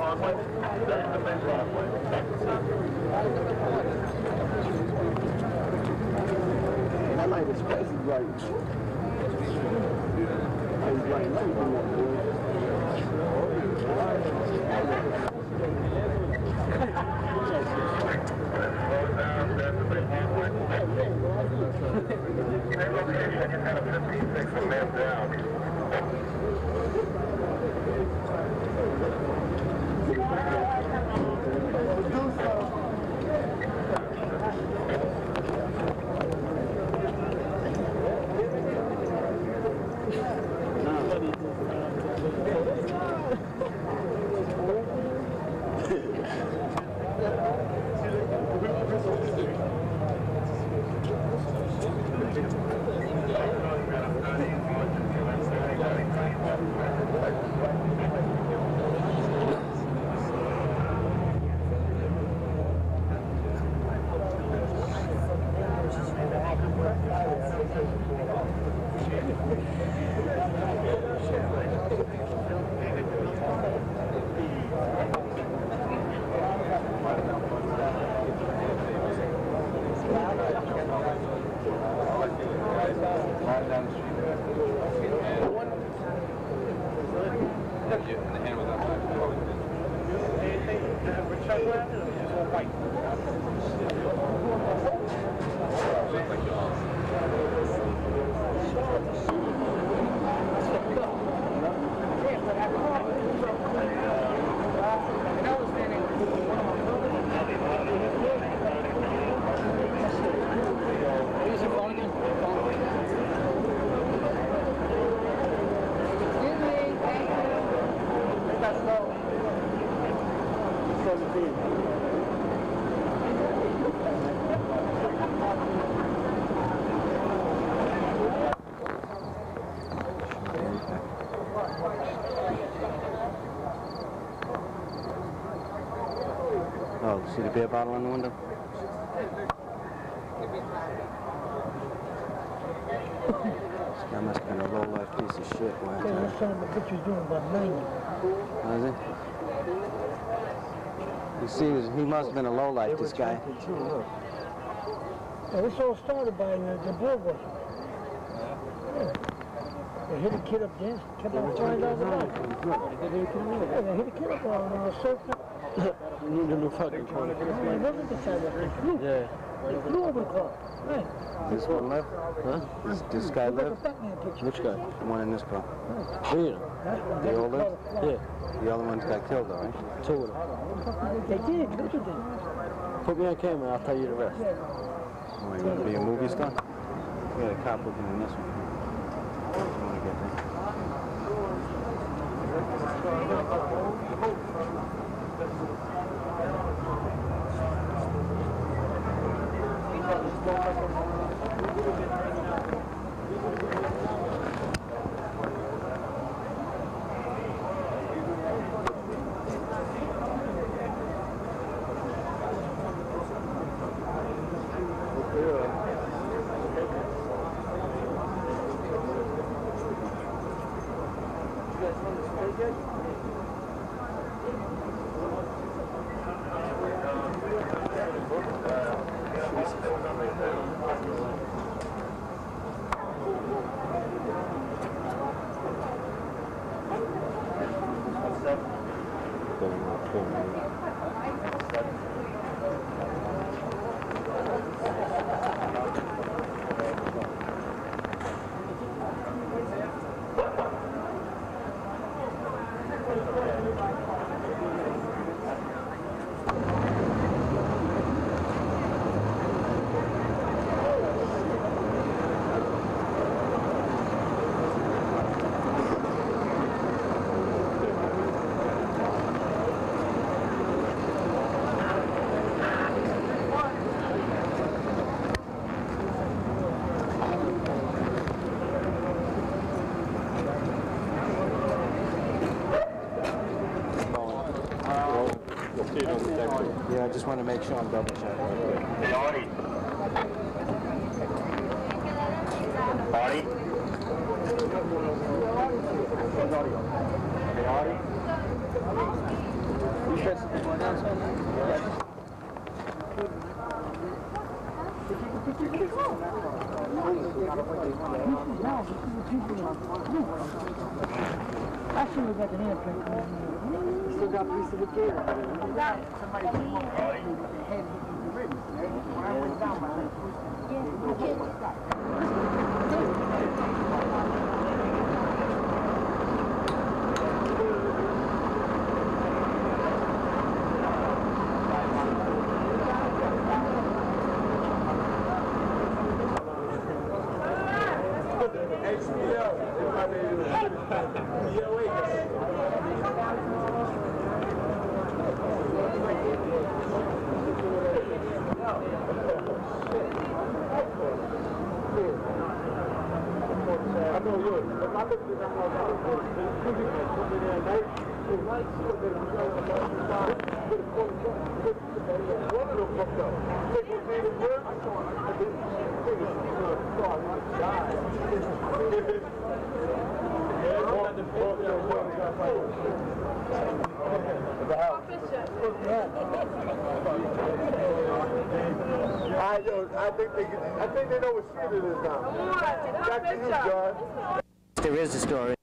Broadway. That's the main Broadway. That light is crazy bright. It's bright. Let me bring that boy. Slow down, that's the main Broadway. Same location, you had a 56 a man down. Oh, see the beer bottle in the window? That must have been a low-life piece of shit one time. That son of a bitch was doing about 90. Was it? You see, he must have been a lowlife, this guy. Yeah, this all started by the Broadway. Yeah. They hit a kid up there, kept on flying down the line. Yeah, they hit a kid up on surfing. You need a new fucking car. I remember the side of it. Flew. Yeah. They flew over the car. Right. This one left? Huh? This guy Look lived? at the Batman picture. Which guy? The one in this car. Me. The old lived? Yeah. The other ones got killed, though, right? Two of them. They did. Look at them. Put me on camera, I'll tell you the rest. Oh, you want to be a movie star? We got a cop looking in this one. You want to get there? Yeah, I just want to make sure I'm double checking. Hey, Artie. Artie? Hey, Artie? I should have got an airplane. Still got a piece of the gear. Somebody came up and had the ribbon. When I went down, I think they know what street it is now. Back to you, John. There is a story.